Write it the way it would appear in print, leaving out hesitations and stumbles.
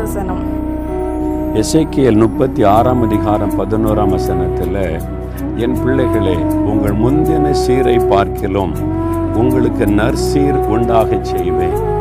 வசனம். எசேக்கியேல் 36:11 என் பிள்ளைகளே, உங்கள் முந்தின சீரை பார்க்கிலும் உங்களுக்கு நற்சீர் உண்டாகச் செய்வேன்.